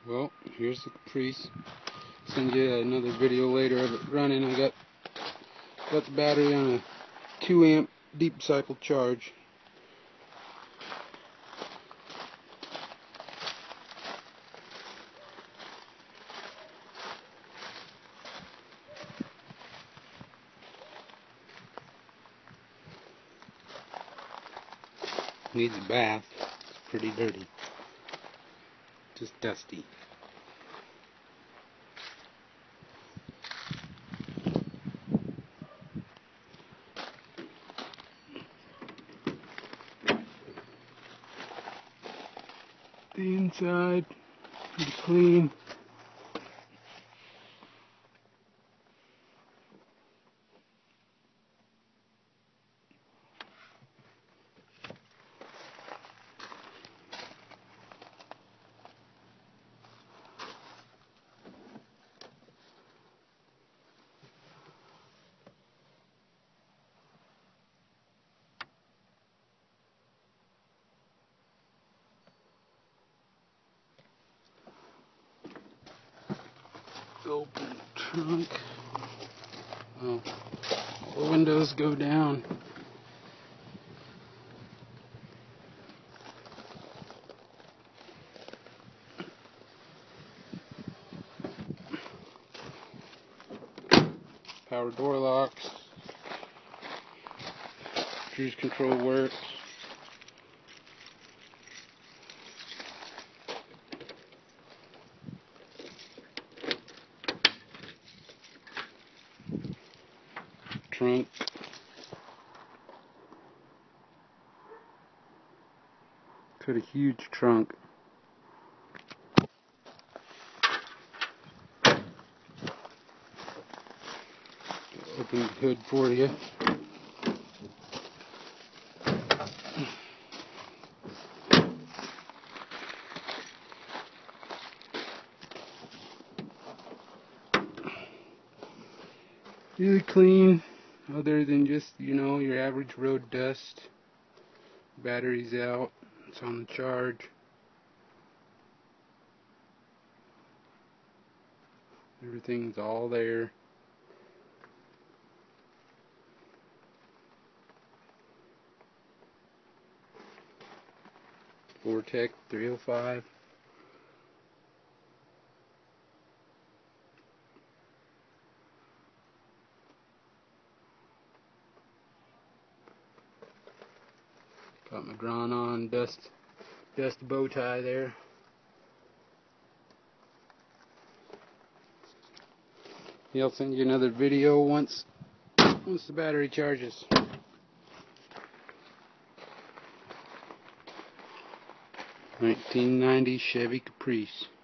Well, here's the Caprice. Send you another video later of it running. I got the battery on a 2 amp deep cycle charge. Needs a bath. It's pretty dirty. Just dusty. The inside, pretty clean. Open trunk. Oh, the windows go down. Power door locks. Cruise control works. Trunk. Got a huge trunk. Open the hood for you. Really clean, other than just, your average road dust. Battery's out. It's on the charge. Everything's all there. Vortec 305. Got my Gran on, dust bow tie there. I'll send you another video once the battery charges. 1990 Chevy Caprice.